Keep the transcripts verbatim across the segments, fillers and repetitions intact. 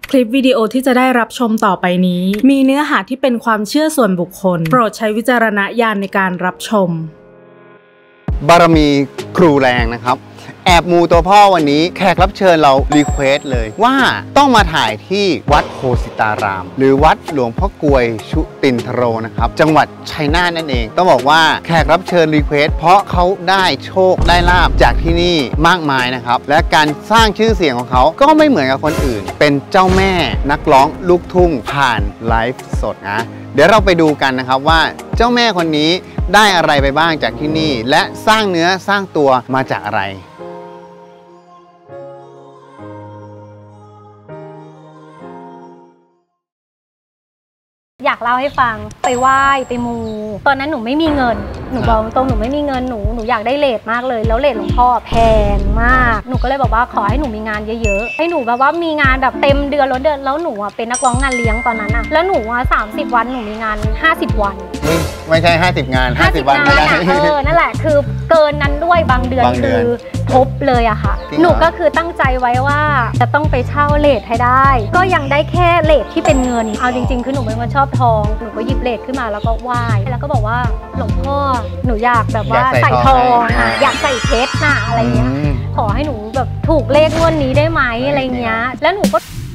คลิปวิดีโอที่จะได้รับชมต่อไปนี้มีเนื้อหาที่เป็นความเชื่อส่วนบุคคลโปรดใช้วิจารณญาณในการรับชมบารมีครูแรงนะครับแอบมูตัวพ่อวันนี้แขกรับเชิญเรารีเควสเลยว่าต้องมาถ่ายที่วัดโคสิตารามหรือวัดหลวงพ่อกลวยชุตินทโรนะครับจังหวัดชัยนาทนั่นเองต้องบอกว่าแขกรับเชิญรีเควสเพราะเขาได้โชคได้ลาภจากที่นี่มากมายนะครับและการสร้างชื่อเสียงของเขาก็ไม่เหมือนกับคนอื่นเป็นเจ้าแม่นักร้องลูกทุ่งผ่านไลฟ์สดนะเดี๋ยวเราไปดูกันนะครับว่าเจ้าแม่คนนี้ได้อะไรไปบ้างจากที่นี่และสร้างเนื้อสร้างตัวมาจากอะไรอยากเล่าให้ฟังไปไหว้ไปมูตอนนั้นหนูไม่มีเงินหนูบอกตรงหนูไม่มีเงินหนูหนูอยากได้เลทมากเลยแล้วเลทหลวงพ่อแพงมากหนูก็เลยบอกว่าขอให้หนูมีงานเยอะๆให้หนูแบบว่ามีงานแบบเต็มเดือนล้นเดือนแล้วหนูอ่ะเป็นนักร้องงานเลี้ยงตอนนั้นอ่ะแล้วหนูอ่ะสามสิบวันหนูมีงานห้าสิบวันไม่ใช่ห้าสิบงานห้าสิบวันไม่ได้เออนั่นแหละคือเกินนั้นด้วยบางเดือนคือทบเลยอะค่ะหนูก็คือตั้งใจไว้ว่าจะต้องไปเช่าเลทให้ได้ก็ยังได้แค่เลทที่เป็นเงินเอาจริงๆคือหนูเป็นคนชอบทองหนูก็หยิบเลทขึ้นมาแล้วก็ไหว้แล้วก็บอกว่าหลวงพ่อหนูอยากแบบว่าใส่ทองนะอยากใส่เพชรนะอะไรเงี้ยขอให้หนูแบบถูกเลขงวดนี้ได้ไหมอะไรเงี้ยแล้วหนูก็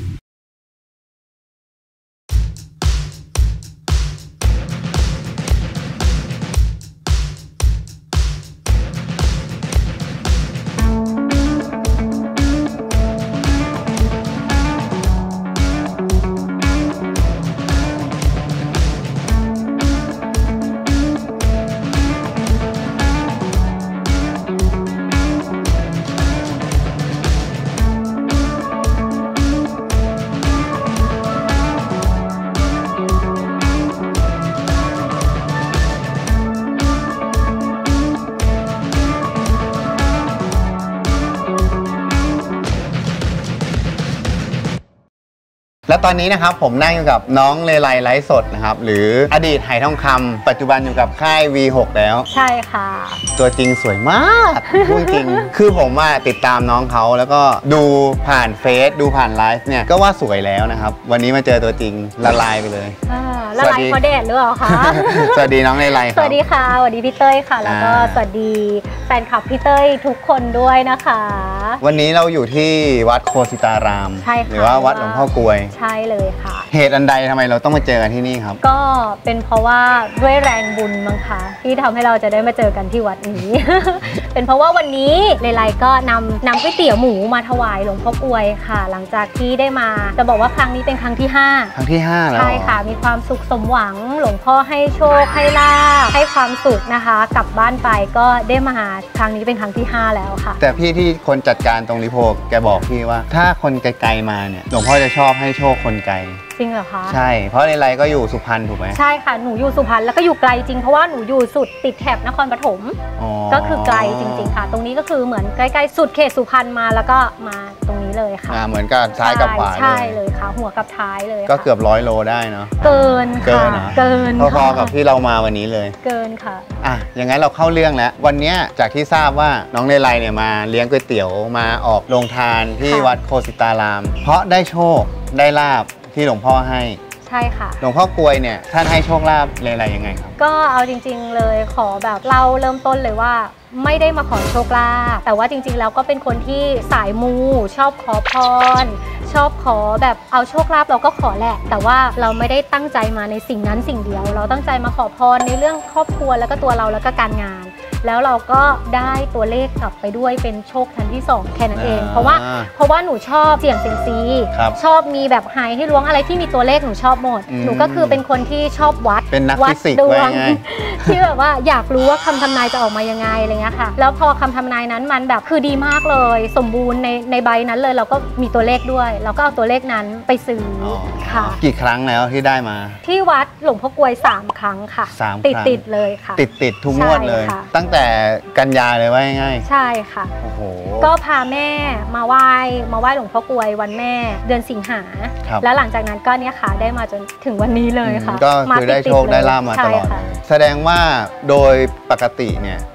และตอนนี้นะครับผมนั่งอยู่กับน้องเลไลไลฟ์สดนะครับหรืออดีตไหทองคำปัจจุบันอยู่กับค่าย วี หก แล้วใช่ค่ะตัวจริงสวยมากพูดจริงคือผมมาติดตามน้องเขาแล้วก็ดูผ่านเฟซดูผ่านไลฟ์เนี่ยก็ว่าสวยแล้วนะครับวันนี้มาเจอตัวจริงละลายไปเลยละลายเพราะแดดหรือเปล่าคะสวัสดีน้องเลไลครับสวัสดีค่ะสวัสดีพี่เต้ยค่ะแล้วก็สวัสดีแฟนคลับพี่เต้ยทุกคนด้วยนะคะวันนี้เราอยู่ที่วัดโคสิตารามหรือว่าวัดหลวงพ่อกลวยใช่เลยค่ะเหตุอันใดทำไมเราต้องมาเจอกันที่นี่ครับก็เป็นเพราะว่าด้วยแรงบุญมั้งคะที่ทำให้เราจะได้มาเจอกันที่วัดนี้ เป็นเพราะว่าวันนี้เลไลก็นำนำก๋วยเตี๋ยวหมูมาถวายหลวงพ่อกลวยค่ะหลังจากที่ได้มาจะบอกว่าครั้งนี้เป็นครั้งที่ห้าครั้งที่ห้าแล้วใช่ค่ะมีความสุขสมหวังหลวงพ่อให้โชคให้ลาภให้ความสุขนะคะกลับบ้านไปก็ได้มาหาครั้งนี้เป็นครั้งที่ห้าแล้วค่ะแต่พี่ที่คนจัดการตรงริโพแกบอกพี่ว่าถ้าคนไกลๆมาเนี่ยหลวงพ่อจะชอบให้โชคคนไกลจริงเหรอคะใช่เพราะในไรก็อยู่สุพรรณถูกไหมใช่ค่ะหนูอยู่สุพรรณแล้วก็อยู่ไกลจริงเพราะว่าหนูอยู่สุดติดแถบนครปฐมก็คือไกลจริงๆค่ะตรงนี้ก็คือเหมือนใกล้ๆสุดเขตสุพรรณมาแล้วก็มาตรงนี้เลยค่ะเหมือนกับซ้ายกับขวาใช่เลยค่ะหัวกับท้ายเลยก็เกือบร้อยโลได้เนาะเกินค่ะเกินพอๆกับที่เรามาวันนี้เลยเกินค่ะอ่ะอย่างนั้นเราเข้าเรื่องแล้ววันนี้จากที่ทราบว่าน้องเลไลเนี่ยมาเลี้ยงก๋วยเตี๋ยวมาออกโรงทานที่วัดโคสิตารามเพราะได้โชคได้ลาภที่หลวงพ่อให้ใช่ค่ะหลวงพ่อกลวยเนี่ยท่านให้โชคลาภอะไรยังไงครับก็เอาจริงๆเลยขอแบบเราเริ่มต้นเลยว่าไม่ได้มาขอโชคลาภแต่ว่าจริงๆแล้วก็เป็นคนที่สายมูชอบขอพรชอบขอแบบเอาโชคลาภเราก็ขอแหละแต่ว่าเราไม่ได้ตั้งใจมาในสิ่งนั้นสิ่งเดียวเราตั้งใจมาขอพรในเรื่องครอบครัวแล้วก็ตัวเราแล้วก็การงานแล้วเราก็ได้ตัวเลขกลับไปด้วยเป็นโชคทันที่สองแค่นั้นเองเพราะว่าเพราะว่าหนูชอบเสี่ยงเซียมซีชอบมีแบบหายให้ล้วงอะไรที่มีตัวเลขหนูชอบหมดหนูก็คือเป็นคนที่ชอบวัดเป็นนักฟิสิกส์ดวงที่แบบว่าอยากรู้ว่าคำทำนายจะออกมายังไงอะไรเงี้ยค่ะแล้วพอคำทำนายนั้นมันแบบคือดีมากเลยสมบูรณ์ในในใบนั้นเลยเราก็มีตัวเลขด้วยเราก็เอาตัวเลขนั้นไปซื้อค่ะกี่ครั้งแล้วที่ได้มาที่วัดหลวงพ่อกลวยสามครั้งค่ะสามติดติดเลยค่ะติดติดทุกงวดเลยตั้งแต่กันยาเลยว่าง่ายใช่ค่ะโอ้โหก็พาแม่มาไหว้มาไหว้หลวงพ่อกลวยวันแม่เดือนสิงหาแล้วหลังจากนั้นก็เนี่ยค่ะได้มาจนถึงวันนี้เลยค่ะก็คือได้โชคได้ลาภมาตลอดแสดงว่าโดยปกติเนี่ยเ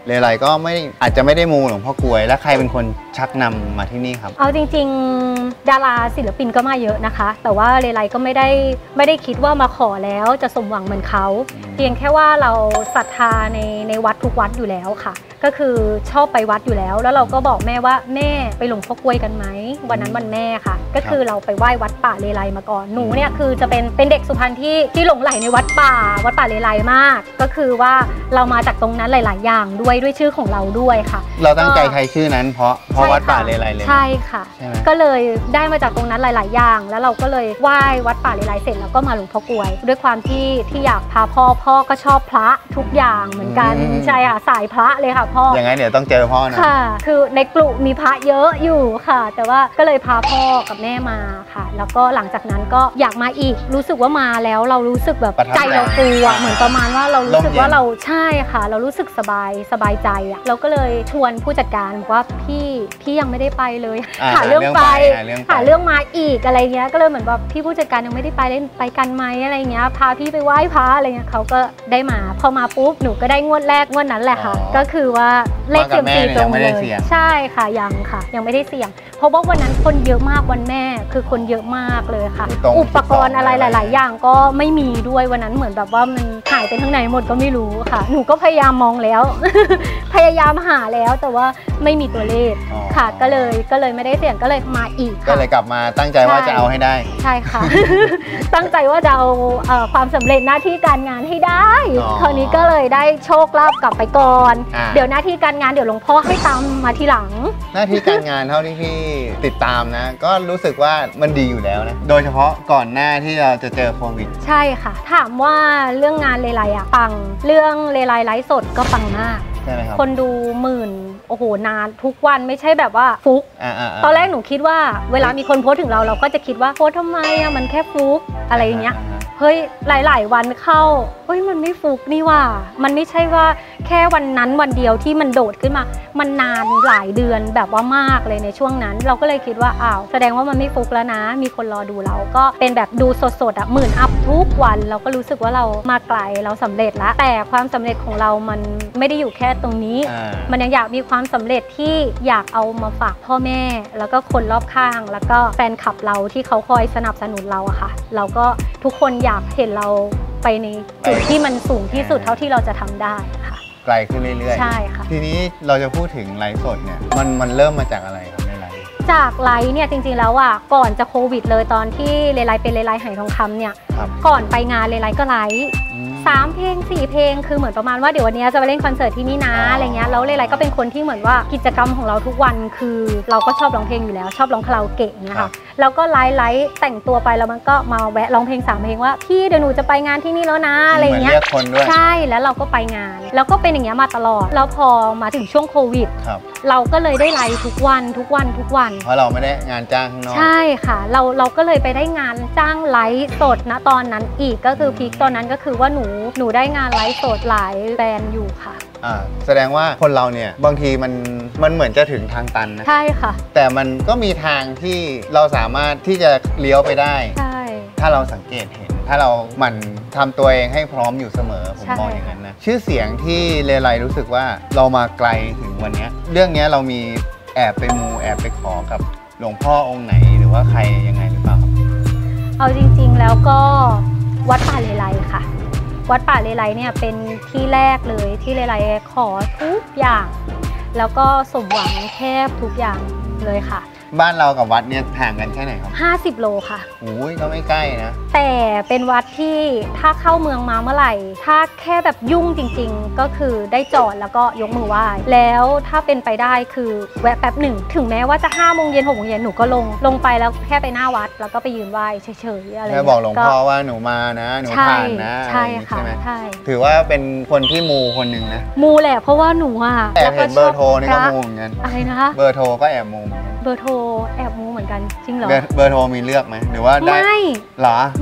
เลไลก็ไม่อาจจะไม่ได้มูหลวงพ่อกลวยแล้วใครเป็นคนชักนำมาที่นี่ครับเอาจริงๆดาราศิลปินก็มาเยอะนะคะแต่ว่าเลไลก็ไม่ได้ไม่ได้คิดว่ามาขอแล้วจะสมหวังเหมือนเขาเพียงแค่ว่าเราศรัทธาในในวัดทุกวัดอยู่แล้วค่ะก็คือชอบไปวัดอยู่แล้วแล้วเราก็บอกแม่ว่าแม่ไปหลวงพ่อกลวยกันไหมวันนั้นวันแม่ค่ะก็คือเราไปไหว้วัดป่าเลไลมาก่อนหนูเนี่ยคือจะเป็นเป็นเด็กสุพรรณที่ที่หลงไหลในวัดป่าวัดป่าเลไลมากก็คือว่าเรามาจากตรงนั้นหลายๆอย่างด้วยด้วยชื่อของเราด้วยค่ะเราตั้งใจใช้ชื่อนั้นเพราะเพราะวัดป่าเลไลเลยใช่ค่ะก็เลยได้มาจากตรงนั้นหลายๆอย่างแล้วเราก็เลยไหว้วัดป่าเลไลเสร็จแล้วก็มาหลวงพ่อกลวยด้วยความที่ที่อยากพาพ่อพ่อก็ชอบพระทุกอย่างเหมือนกันใช่ค่ะสายพระเลยค่ะพ่ออย่างนั้นเดี๋ยวต้องเจอพ่อนะค่ะคือในกลุ่มมีพระเยอะอยู่ค่ะแต่ว่าก็เลยพาพ่อกับแม่มาค่ะแล้วก็หลังจากนั้นก็อยากมาอีกรู้สึกว่ามาแล้วเรารู้สึกแบบใจเราฟูอ่ะเหมือนประมาณว่าเรารู้สึกว่าเราใช่ค่ะเรารู้สึกสบายสบายใจอ่ะเราก็เลยชวนผู้จัดการบอกว่าพี่พี่ยังไม่ได้ไปเลยหาเรื่องไปหาเรื่องมาอีกอะไรเงี้ยก็เลยเหมือนแบบพี่ผู้จัดการยังไม่ได้ไปเล่นไปกันไหมอะไรเงี้ยพาพี่ไปไหว้พระอะไรเงี้ยเขาก็ได้มาพอมาปุ๊บหนูก็ได้งวดแรกงวดนั้นแหละค่ะก็คือว่าเลขเซียมซีตรงเลยใช่ค่ะยังค่ะยังไม่ได้เสี่ยงเพราะว่าวันนั้นคนเยอะมากวันแม่คือคนเยอะมากเลยค่ะอุปกรณ์อะไรหลายๆอย่างก็ไม่มีด้วยวันนั้นเหมือนแบบว่ามันหายไปทั้งไหนหมดก็ไม่รู้ค่ะหนูก็พยายามมองแล้ว พยายามหาแล้วแต่ว่าไม่มีตัวเลขค่ะก็เลยก็เลยไม่ได้เสี่ยงก็เลยมาอีกก็เลยกลับมาตั้งใจว่าจะเอาให้ได้ใช่ค่ะ ตั้งใจว่าจะเอาความสำเร็จหน้าที่การงานให้ได้คราวนี้ก็เลยได้โชคลาภกลับไปก่อนเดี๋ยวหน้าที่การงานเดี๋ยวหลวงพ่อให้ตามมาทีหลังหน้าที่การงานเท่าที่พี่ติดตามนะก็รู้สึกว่ามันดีอยู่แล้วนะโดยเฉพาะก่อนหน้าที่เราจะเจอโควิดใช่ค่ะถามว่าเรื่องงานเลไลอะปังเรื่องเลไลไลฟ์สดก็ปังมากคนดูหมื่นโอ้โหนานทุกวันไม่ใช่แบบว่าฟุกตอนแรกหนูคิดว่าเวลามีคนโพสถึงเราเราก็จะคิดว่าโพสทำไมอะมันแค่ฟุกอะไรอย่างเงี้ยเฮ้ยหลายๆวันเข้าเฮ้ยมันไม่ฟุกนี่ว่ามันไม่ใช่ว่าแค่วันนั้นวันเดียวที่มันโดดขึ้นมามันนานหลายเดือนแบบว่ามากเลยในช่วงนั้นเราก็เลยคิดว่าอ้าวแสดงว่ามันไม่ฟุกแล้วนะมีคนรอดูเราก็เป็นแบบดูสดๆอ่ะหมื่นอัพทุกวันเราก็รู้สึกว่าเรามาไกลเราสำเร็จแล้วแต่ความสำเร็จของเรามันไม่ได้อยู่แค่ตรงนี้มันยังอยากมีความสำเร็จที่อยากเอามาฝากพ่อแม่แล้วก็คนรอบข้างแล้วก็แฟนคลับเราที่เขาคอยสนับสนุนเราอะค่ะเราก็ทุกคนอยากเห็นเราไปในจุดที่มันสูงที่สุดเท่าที่เราจะทำได้ค่ะไกลขึ้นเรื่อยๆใช่ค่ะทีนี้เราจะพูดถึงไลฟ์สดเนี่ยมันมันเริ่มมาจากอะไรครับในไลฟ์จากไลฟ์เนี่ยจริงๆแล้วอ่ะก่อนจะโควิดเลยตอนที่เลไลเป็นเลไลไหทองคำเนี่ยก่อนไปงานเลไลก็ไลฟ์สามเพลงสี่เพลงคือเหมือนประมาณว่าเดี๋ยววันนี้จะไปเล่นคอนเสิร์ตที่นี่นะอะไรเงี้ยแล้วเลไลก็เป็นคนที่เหมือนว่ากิจกรรมของเราทุกวันคือเราก็ชอบร้องเพลงอยู่แล้วชอบร้องคาราโอเกะนะคะแล้วก็ไลฟ์ไลฟ์แต่งตัวไปแล้วมันก็มาแวะร้องเพลงสามเพลงว่าพี่เดี๋ยวหนูจะไปงานที่นี่แล้วนะอะไรเงี้ยใช่แล้วเราก็ไปงานแล้วก็เป็นอย่างเงี้ยมาตลอดแล้วพอมาถึงช่วงโควิดเราก็เลยได้ไลฟ์ทุกวันทุกวันทุกวันเพราะเราไม่ได้งานจ้างข้างนอกใช่ค่ะเราเราก็เลยไปได้งานจ้างไลฟ์สดณตอนนั้นอีกก็คือพีคตอนนั้นก็คือว่าหนูหนูได้งานไลฟ์สดหลายแบรนด์อยู่ค่ะอ่าแสดงว่าคนเราเนี่ยบางทีมันมันเหมือนจะถึงทางตันนะใช่ค่ะแต่มันก็มีทางที่เราสามารถที่จะเลี้ยวไปได้ใช่ถ้าเราสังเกตเห็นถ้าเราหมั่นทำตัวเองให้พร้อมอยู่เสมอผมมองอย่างนั้นนะชื่อเสียงที่เลไลรู้สึกว่าเรามาไกลถึงวันนี้เรื่องนี้เรามีแอบไปมูแอบไปขอกับหลวงพ่อองค์ไหนหรือว่าใครยังไงหรือเปล่าครับเอาจริงๆแล้วก็วัดป่าเลไลค่ะวัดป่าเลไลเนี่ยเป็นที่แรกเลยที่เลไลขอทุกอย่างแล้วก็สมหวังแทบทุกอย่างเลยค่ะบ้านเรากับวัดเนี่ยห่างกันแค่ไหนครับห้าสิบโลค่ะโอ้ยก็ไม่ใกล้นะแต่เป็นวัดที่ถ้าเข้าเมืองมาเมื่อไหร่ถ้าแค่แบบยุ่งจริงๆก็คือได้จอดแล้วก็ยกมือไหว้แล้วถ้าเป็นไปได้คือแวะแป๊บหนึ่งถึงแม้ว่าจะห้าโมงเย็นหกโมงเย็นหนูก็ลงลงไปแล้วแค่ไปหน้าวัดแล้วก็ไปยืนไหว้เฉยๆอะไรแค่บอกหลวงพ่อว่าหนูมานะหนูผ่านนะใช่ค่ะใช่ถือว่าเป็นคนที่มูคนหนึ่งนะมูแหละเพราะว่าหนูอ่ะแอบเห็นเบอร์โทรนี่ก็มูเหมือนกันอะไรนะคะเบอร์โทรก็แอบมูเบอร์โทรแอบมูเหมือนกันจริงเหรอเบอร์โทรมีเลือกไหมหรือว่าได้ไม่เหรอไม่อัน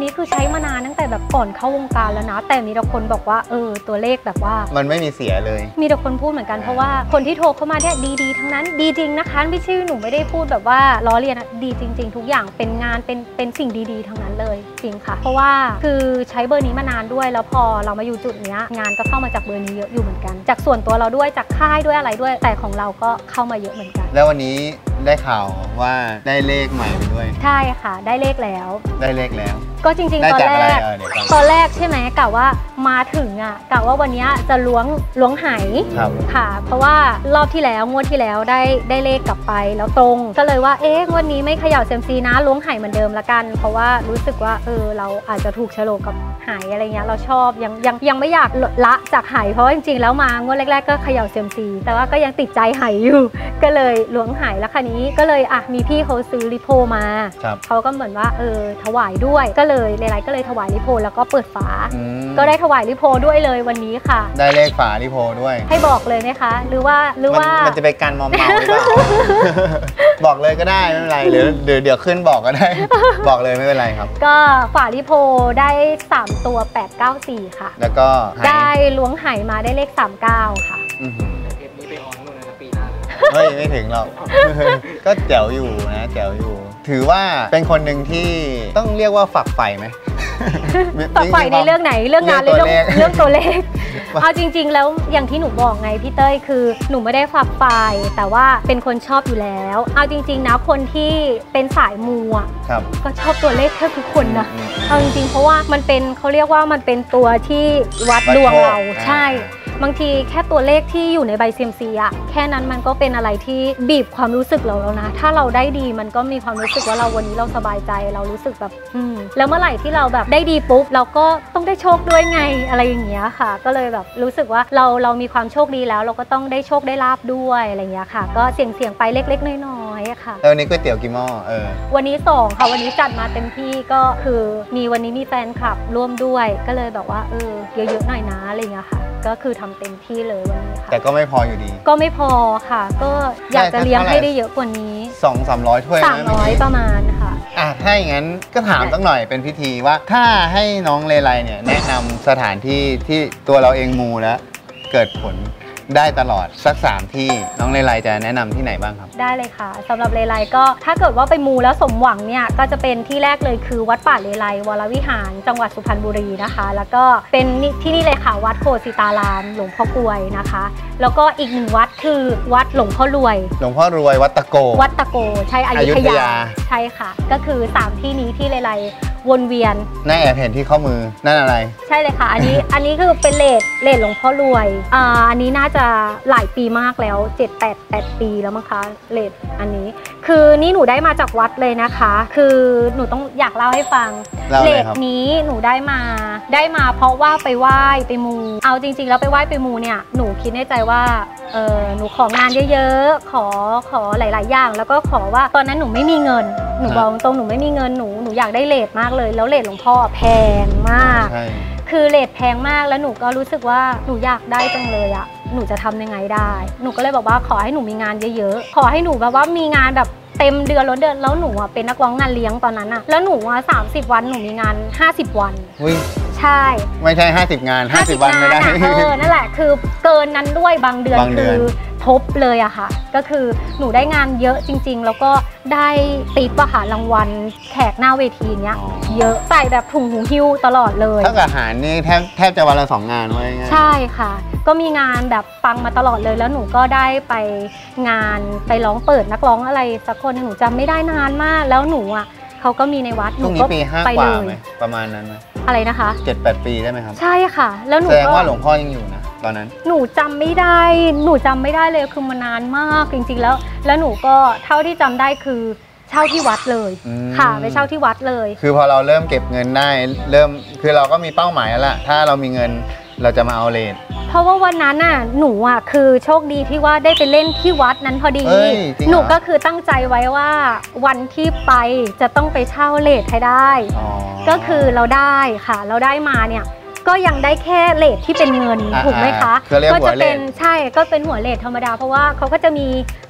นี้คือใช้มานานตั้งแต่แบบก่อนเข้าวงการแล้วนะแต่มีแต่คนบอกว่าเออตัวเลขแบบว่ามันไม่มีเสียเลยมีแต่คนพูดเหมือนกันเพราะว่าคนที่โทรเข้ามาเนี่ยดีๆทั้งนั้นดีจริงนะคะไม่ใช่หนูไม่ได้พูดแบบว่าล้อเลียนนะดีจริงๆทุกอย่างเป็นงานเป็นเป็นสิ่งดีๆทั้งนั้นเลยจริงค่ะเพราะว่าคือใช้เบอร์นี้มานานด้วยแล้วพอเรามาอยู่จุดเนี้ยงานก็เข้ามาจากเบอร์นี้เยอะอยู่เหมือนกันจากส่วนตัวเราด้วยจากค่ายด้วยอะไรด้วยแต่ของเราก็เข้ามาเยอะเหมือนกันแล้ววันนี้ได้ข่าวว่าได้เลขใหม่ไปด้วยใช่ค่ะได้เลขแล้วได้เลขแล้วก็จริงๆตอนแรกตอนแรกใช่ไหมกะว่ามาถึงอ่ะกะว่าวันนี้จะล้วงล้วงไหค่ะเพราะว่ารอบที่แล้วงวดที่แล้วได้ได้เลขกลับไปแล้วตรงก็เลยว่าเอ๊ะงวดนี้ไม่เขย่าเซียมซีนะล้วงไหเหมือนเดิมละกันเพราะว่ารู้สึกว่าเออเราอาจจะถูกโฉลกกับไหอะไรเงี้ยเราชอบยังยังยังไม่อยากละจากไหเพราะว่าจริงๆแล้วมางวดแรกๆก็เขย่าเซียมซีแต่ว่าก็ยังติดใจไหอยู่ก็เลยล้วงไหแล้วคันนี้ก็เลยอ่ะมีพี่เขาซื้อริโพมาเขาก็เหมือนว่าเออถวายด้วยก็เลยเลไลก็เลยถวายริโพแล้วก็เปิดฝาก็ได้ถวายริโพด้วยเลยวันนี้ค่ะได้เลขฝาริโพด้วยให้บอกเลยไหมคะหรือว่าหรือว่ามันจะเป็นการมอมเมาหรือเปล่าบอกเลยก็ได้ไม่เป็นไรหรือเดี๋ยวเดี๋ยวขึ้นบอกก็ได้บอกเลยไม่เป็นไรครับก็ฝาริโพได้สามตัวแปด เก้า สี่ค่ะแล้วก็ได้ล้วงไหมาได้เลขสามเก้าค่ะเทปนี้ไปออนนู่นนะปีหน้าเฮ้ยไม่ถึงหรอกก็แจ๋วอยู่นะแจ๋วอยู่ถือว่าเป็นคนหนึ่งที่ต้องเรียกว่าฝักใฝ่ไหมฝักใฝ่ในเรื่องไหนเรื่องงานหรือเรื่องเรื่องตัวเลขเอาจริงๆแล้วอย่างที่หนูบอกไงพี่เต้ยคือหนูไม่ได้ฝักใฝ่แต่ว่าเป็นคนชอบอยู่แล้วเอาจริงๆนะคนที่เป็นสายมูอ่ะก็ชอบตัวเลขแทบทุกคนนะเอาจริงๆเพราะว่ามันเป็นเขาเรียกว่ามันเป็นตัวที่วัดดวงเราใช่บางทีแค่ตัวเลขที่อยู่ในใบเซียมซีอะแค่นั้นมันก็เป็นอะไรที่บีบความรู้สึกเราแล้วนะถ้าเราได้ดีมันก็มีความรู้สึกว่าเราวันนี้เราสบายใจเรารู้สึกแบบอืมแล้วเมื่อไหร่ที่เราแบบได้ดีปุ๊บเราก็ต้องได้โชคด้วยไงอะไรอย่างเงี้ยค่ะก็เลยแบบรู้สึกว่าเราเรามีความโชคดีแล้วเราก็ต้องได้โชคได้ลาบด้วยอะไรอย่างเงี้ยค่ะก็เสี่ยงเสี่ยงไปเล็กๆน้อยๆค่ะแล้ววันนี้ก๋วยเตี๋ยวกี่หม้อเออวันนี้สองค่ะวันนี้จัดมาเต็มที่ก็คือมีวันนี้มีแฟนคลับร่วมด้วยก็เลยแบบว่าเออเยอะๆหน่อยนะอะไรอย่างเงี้ยค่ะก็คือทำเต็มที่เลยวันนี้ค่ะแต่ก็ไม่พออยู่ดีก็ไม่พอค่ะก็อยากจะเลี้ยงให้ได้เยอะกว่านี้สองสามร้อยถ้วยสามร้อยประมาณค่ะอ่ะถ้าอย่างนั้นก็ถามสักหน่อยเป็นพิธีว่าถ้าให้น้องเลไลเนี่ยแนะนำสถานที่ที่ตัวเราเองมูแล้วเกิดผลได้ตลอดสักสามที่น้องเลไลจะแนะนำที่ไหนบ้างครับได้เลยค่ะสำหรับเลไลก็ถ้าเกิดว่าไปมูแล้วสมหวังเนี่ยก็จะเป็นที่แรกเลยคือวัดป่าเลไลวรวิหารจังหวัดสุพรรณบุรีนะคะแล้วก็เป็นที่นี่เลยค่ะวัดโคสิตารามหลวงพ่อกลวยนะคะแล้วก็อีกหนึ่งวัดคือวัดหลวงพ่อรวยหลวงพ่อรวยวัดตะโกวัดตะโกใช่อยุธยาใช่ค่ะก็คือสามที่นี้ที่เลไลวนเวียนน่าแอบเห็นที่ข้อมือนั่นอะไรใช่เลยค่ะอันนี้อันนี้คือเป็นเลดเลดหลวงพ่อรวยอ่าอันนี้น่าจะหลายปีมากแล้วเจ็ด แปด แปดปีแล้วมั้งคะเลดอันนี้คือนี่หนูได้มาจากวัดเลยนะคะคือหนูต้องอยากเล่าให้ฟังเลดนี้หนูได้มาได้มาเพราะว่าไปไหว้ไปมูเอาจริงๆแล้วไปไหว้ไปมูเนี่ยหนูคิดในใจว่าเออหนูของานเยอะๆขอขอหลายๆอย่างแล้วก็ขอว่าตอนนั้นหนูไม่มีเงินหนูบอกตรงหนูไม่มีเงินหนูหนูอยากได้เลดมากเลยแล้วเลดหลวงพ่อแพงมากคือเลดแพงมากแล้วหนูก็รู้สึกว่าหนูอยากได้จังเลยอะหนูจะทำยังไงได้หนูก็เลยบอกว่าขอให้หนูมีงานเยอะๆขอให้หนูแบบว่ามีงานแบบเต็มเดือนล้นเดือนแล้วหนูอ่ะเป็นนักร้องงานเลี้ยงตอนนั้นอ่ะแล้วหนูอ่ะสามสิบวันหนูมีงานห้าสิบวันใช่ไม่ใช่ห้าสิบงานห้าสิบวันไม่ได้เออนั่นแหละคือเกินนั้นด้วยบางเดือนคือทบเลยอะค่ะก็คือหนูได้งานเยอะจริงๆแล้วก็ได้ติ๊บอะค่ะรางวัลแขกหน้าเวทีเนี้ยเยอะใส่แบบถุงหูหิ้วตลอดเลยถ้ากับอาหารนี่แทบแทบจะวันละสองงานไว้ใช่ค่ะก็มีงานแบบปังมาตลอดเลยแล้วหนูก็ได้ไปงานไปร้องเปิดนักร้องอะไรสักคนหนูจำไม่ได้นานมากแล้วหนูอะเขาก็มีในวัดหนูก็ไปเลยประมาณนั้นไหมอะไรนะคะเจ็ดแปดปีได้ไหมครับใช่ค่ะแล้วหนูแสดงว่าหลวงพ่อยังอยู่นะตอนนั้นหนูจำไม่ได้หนูจำไม่ได้เลยคือมันนานมากจริงๆแล้วแล้วหนูก็เท่าที่จำได้คือเช่าที่วัดเลยค่ะไปเช่าที่วัดเลยคือพอเราเริ่มเก็บเงินได้เริ่มคือเราก็มีเป้าหมายแล้วล่ะถ้าเรามีเงินเราจะมาเอาเลทเพราะว่าวันนั้นน่ะหนูอ่ะคือโชคดีที่ว่าได้ไปเล่นที่วัดนั้นพอดีหนูก็คือตั้งใจไว้ว่าวันที่ไปจะต้องไปเช่าเลทให้ได้ก็คือเราได้ค่ะเราได้มาเนี่ยก็ยังได้แค่เลทที่เป็นเงินถูกไหมคะก็จะเป็นใช่ก็เป็นหัวเลทธรรมดาเพราะว่าเขาก็จะมี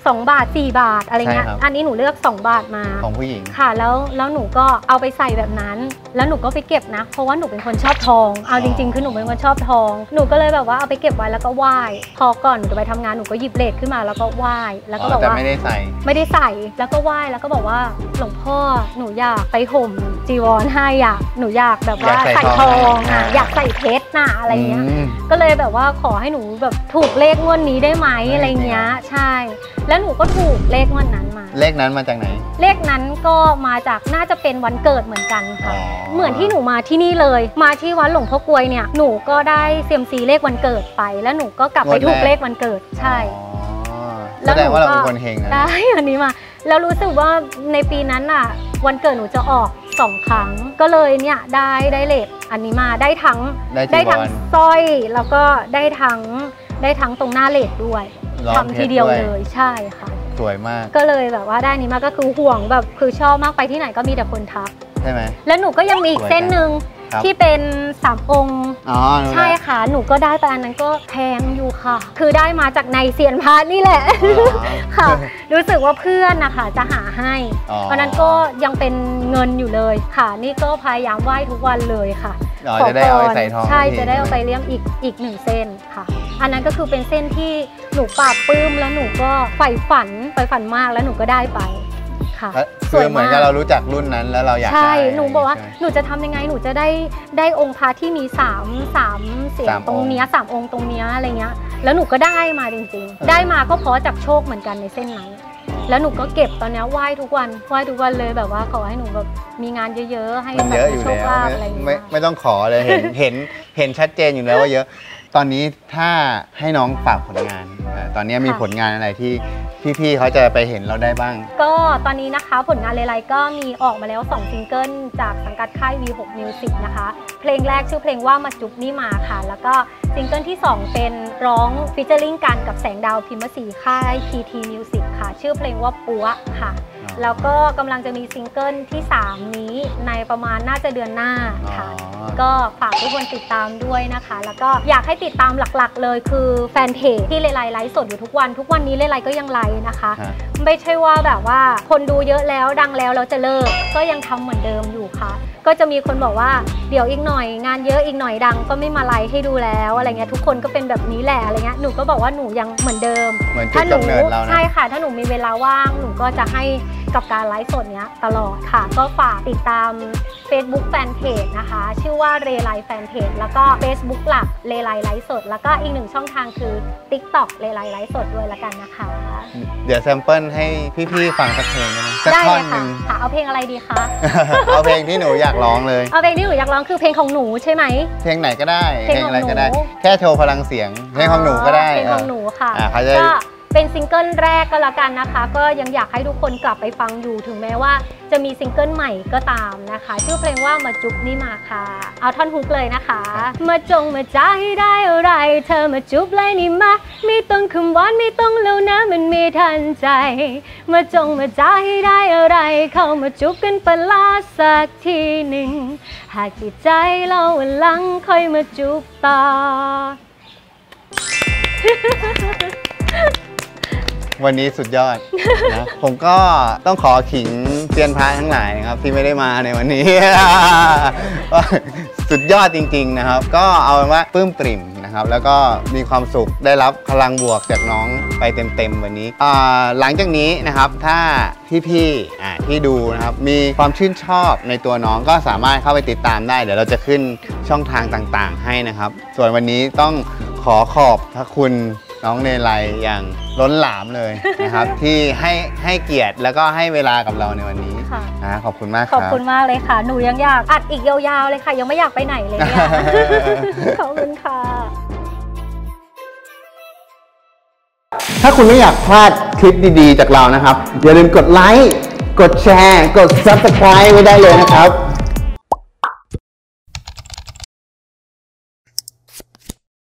สองบาทสี่บาทอะไรเงี้ยอันนี้หนูเลือกสองบาทมาของผู้หญิงค่ะแล้วแล้วหนูก็เอาไปใส่แบบนั้นแล้วหนูก็ไปเก็บนะเพราะว่าหนูเป็นคนชอบทองเอาจริงๆคือหนูเป็นคนชอบทองหนูก็เลยแบบว่าเอาไปเก็บไว้แล้วก็ไหว้พอก่อนหนูจะไปทำงานหนูก็หยิบเลทขึ้นมาแล้วก็ไหว้แล้วก็บอกว่าไม่ได้ใส่ไม่ได้ใส่แล้วก็ไหว้แล้วก็บอกว่าหลวงพ่อหนูอยากไปห่มจีวรให้อ่ะหนูอยากแบบว่าใส่ทองอ่ะอยากใส่เพชรน่ะอะไรเงี้ยก็เลยแบบว่าขอให้หนูแบบถูกเลขงวดนี้ได้ไหมอะไรเงี้ยใช่แล้วหนูก็ถูกเลขงวดนั้นมาเลขนั้นมาจากไหนเลขนั้นก็มาจากน่าจะเป็นวันเกิดเหมือนกันค่ะเหมือนที่หนูมาที่นี่เลยมาที่วัดหลวงพ่อกลวยเนี่ยหนูก็ได้เซียมซีเลขวันเกิดไปแล้วหนูก็กลับไปถูกเลขวันเกิดใช่แล้วหนูก็ได้อันนี้มาแล้วรู้สึกว่าในปีนั้นอ่ะวันเกิดหนูจะออกสองครั้งก็เลยเนี่ยได้ได้เลขอันนี้มาได้ทั้งได้ทั้งสร้อยแล้วก็ได้ทั้งได้ทั้งตรงหน้าเลขด้วยทำทีเดียวเลยใช่ค่ะสวยมากก็เลยแบบว่าได้นี้มาก็คือห่วงแบบคือชอบมากไปที่ไหนก็มีแต่คนทักใช่ไหมแล้วหนูก็ยังมีอีกเส้นหนึ่งที่เป็นสามองค์ใช่ค่ะหนูก็ได้ไปอันนั้นก็แพงอยู่ค่ะคือได้มาจากในเซียนพาร์ทนี่แหละค่ะรู้สึกว่าเพื่อนนะคะจะหาให้เพราะนั้นก็ยังเป็นเงินอยู่เลยค่ะนี่ก็พยายามไหว้ทุกวันเลยค่ะขอจะได้เอาไปใส่ทองใช่จะได้เอาไปเลี้ยงอีกอีกหนึ่งเส้นค่ะอันนั้นก็คือเป็นเส้นที่หนูปราบปลื้มแล้วหนูก็ใฝ่ฝันใฝ่ฝันมากแล้วหนูก็ได้ไปคือเหมือนกับเรารู้จักรุ่นนั้นแล้วเราอยากได้ใช่หนูบอกว่าหนูจะทำยังไงหนูจะได้ได้องค์พระที่มีสามสามเสียงตรงนี้สามองค์ตรงนี้อะไรเงี้ยแล้วหนูก็ได้มาจริงๆได้มาก็เพราะจากโชคเหมือนกันในเส้นนั้นแล้วหนูก็เก็บตอนนี้ไหว้ทุกวันไหว้ทุกวันเลยแบบว่าขอให้หนูแบบมีงานเยอะๆให้แบบโชคลาภอะไรอย่างเงี้ยไม่ไม่ต้องขอเลยเห็นเห็นเห็นชัดเจนอยู่แล้วว่าเยอะตอนนี้ถ้าให้น้องฝากผลงานตอนนี้มีผลงานอะไรที่พี่ๆเขาจะไปเห็นเราได้บ้างก็ตอนนี้นะคะผลงานเลไลก็มีออกมาแล้วสองซิงเกิลจากสังกัดค่าย วี หก Music นะคะเพลงแรกชื่อเพลงว่ามาจุ๊บนี่มาค่ะแล้วก็ซิงเกิลที่สองเป็นร้องฟีเจอริ่งกันกับแสงดาวพิมพ์ศรีค่าย พี ที Music ค่ะชื่อเพลงว่าปัวค่ะแล้วก็กำลังจะมีซิงเกิลที่สามนี้ในประมาณน่าจะเดือนหน้าค่ะก็ฝากทุกคนติดตามด้วยนะคะแล้วก็อยากให้ติดตามหลักๆเลยคือแฟนเพจที่เลไลไลฟ์สดอยู่ทุกวันทุกวันนี้เลไลก็ยังไลฟ์นะคะไม่ใช่ว่าแบบว่าคนดูเยอะแล้วดังแล้วเราจะเลิกก็ยังทำเหมือนเดิมอยู่ค่ะก็จะมีคนบอกว่าเดี๋ยวอีกหน่อยงานเยอะอีกหน่อยดังก็ไม่มาไลฟ์ให้ดูแล้วอะไรเงี้ยทุกคนก็เป็นแบบนี้แหละอะไรเงี้ยหนูก็บอกว่าหนูยังเหมือนเดิมถ้าหนูใช่ค่ะถ้าหนูมีเวลาว่างหนูก็จะให้กับการไลฟ์สดเนี้ยตลอดค่ะก็ฝากติดตาม Facebook Fanpage นะคะชื่อว่าเรไลแฟนเพจแล้วก็ Facebook หลักเรไลไลฟ์สดแล้วก็อีกหนึ่งช่องทางคือ TikTok เรไลไลฟ์สดด้วยละกันนะคะเดี๋ยวแซมเปิลให้พี่ๆฟังสักเพลงได้ไหมสักท่อนหนึ่งค่ะเอาเพลงอะไรดีคะเอาเพลงที่หนูอยากร้องเลยเอาเพลงที่หนูอยากร้องคือเพลงของหนูใช่ไหมเพลงไหนก็ได้เพลงอะไรก็ได้แค่โชว์พลังเสียงเพลงของหนูก็ได้เพลงของหนูค่ะก็เป็นซิงเกิลแรกก็แล้วกันนะคะก็ยังอยากให้ทุกคนกลับไปฟังอยู่ถึงแม้ว่าจะมีซิงเกิลใหม่ก็ตามนะคะชื่อเพลงว่ามาจุ๊บนี่มาค่ะเอาท่อนฮุกเลยนะคะมาจงมาจ้าให้ได้อะไรเธอมาจุ๊บเลยนี่มาไม่ต้องคำหวานไม่ต้องแล้วนะมันไม่ทันใจมาจงมาจ้าให้ได้อะไรเข้ามาจุ๊บกันปะลาสักทีหนึ่งหากติดใจเราวันหลังค่อยมาจุ๊บต่อวันนี้สุดยอดนะผมก็ต้องขอขิงเซียนพระทั้งหลายนะครับที่ไม่ได้มาในวันนี้ สุดยอดจริงๆนะครับก็เอาเป็นว่าปลื้มปริ่มนะครับแล้วก็มีความสุขได้รับพลังบวกจากน้องไปเต็มๆวันนี้หลังจากนี้นะครับถ้าพี่ๆที่ดูนะครับมีความชื่นชอบในตัวน้องก็สามารถเข้าไปติดตามได้เดี๋ยวเราจะขึ้นช่องทางต่างๆให้นะครับส่วนวันนี้ต้องขอขอบพระคุณน้องเนไลอย่างล้นหลามเลยนะครับ ที่ให้ให้เกียรติแล้วก็ให้เวลากับเราในวันนี้นะขอบคุณมากครับขอบคุณมากเลยค่ะหนูยังอยากอัดอีกยาวๆเลยค่ะยังไม่อยากไปไหนเลยเนี่ย ขอบคุณค่ะถ้าคุณไม่อยากพลาดคลิปดีๆจากเรานะครับอย่าลืมกดไลค์กดแชร์กด ซับสไครบ์ ไว้ได้เลยนะครับ